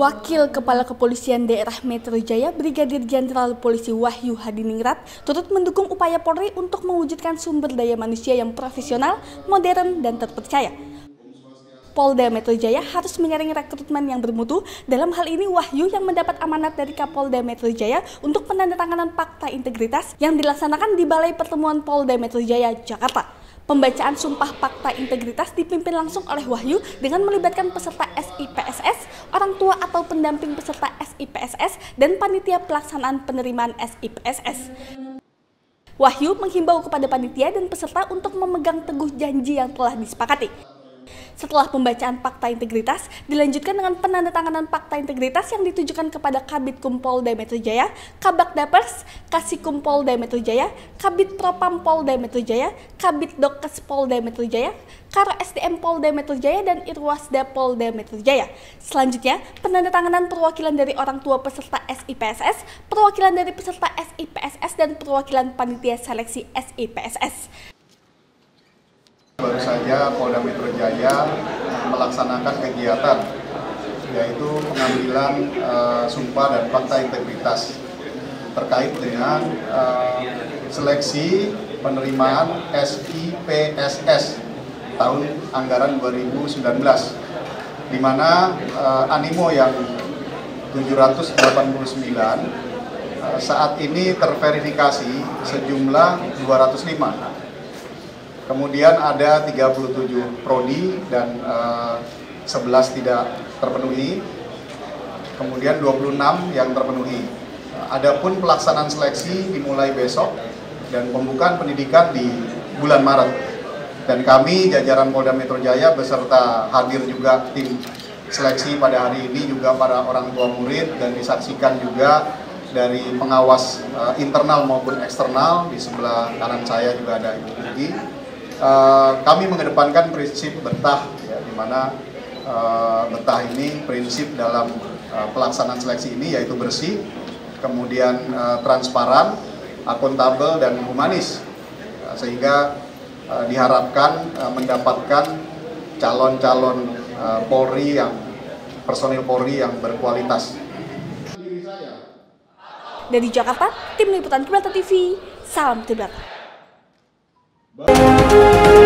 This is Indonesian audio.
Wakil Kepala Kepolisian Daerah Metro Jaya Brigadir Jenderal Polisi Wahyu Hadiningrat turut mendukung upaya Polri untuk mewujudkan sumber daya manusia yang profesional, modern, dan terpercaya. Polda Metro Jaya harus menyaring rekrutmen yang bermutu. Dalam hal ini Wahyu yang mendapat amanat dari Kapolda Metro Jaya untuk penandatanganan fakta integritas yang dilaksanakan di Balai Pertemuan Polda Metro Jaya, Jakarta. Pembacaan Sumpah Fakta Integritas dipimpin langsung oleh Wahyu dengan melibatkan peserta SIPSS, orang tua atau pendamping peserta SIPSS, dan panitia pelaksanaan penerimaan SIPSS. Wahyu menghimbau kepada panitia dan peserta untuk memegang teguh janji yang telah disepakati. Setelah pembacaan fakta integritas, dilanjutkan dengan penandatanganan fakta integritas yang ditujukan kepada Kabid Polda Metro Jaya, Kabak Dapers, Kasikum Polda Metro Jaya, Kabid Propam Polda Metro Jaya, Kabid Dokes Polda Metro Jaya, Karo SDM Polda Metro Jaya, dan Irwasda Polda Metro Jaya. Selanjutnya, penandatanganan perwakilan dari orang tua peserta SIPSS, perwakilan dari peserta SIPSS, dan perwakilan panitia seleksi SIPSS. Baru saja Polda Metro Jaya melaksanakan kegiatan yaitu pengambilan sumpah dan fakta integritas terkait dengan seleksi penerimaan SIPSS tahun anggaran 2019, di mana animo yang 789 saat ini terverifikasi sejumlah 205. Kemudian ada 37 prodi dan 11 tidak terpenuhi, kemudian 26 yang terpenuhi. Adapun pelaksanaan seleksi dimulai besok dan pembukaan pendidikan di bulan Maret. Dan kami jajaran Polda Metro Jaya beserta hadir juga tim seleksi pada hari ini juga para orang tua murid, dan disaksikan juga dari pengawas internal maupun eksternal. Di sebelah kanan saya juga ada Ibu Pugi. Kami mengedepankan prinsip betah, ya, di mana betah ini prinsip dalam pelaksanaan seleksi ini yaitu bersih, kemudian transparan, akuntabel, dan humanis, sehingga diharapkan mendapatkan calon-calon Polri yang personil Polri yang berkualitas. Dari Jakarta, Tim Liputan Kiblat TV, salam Kiblat. Bye.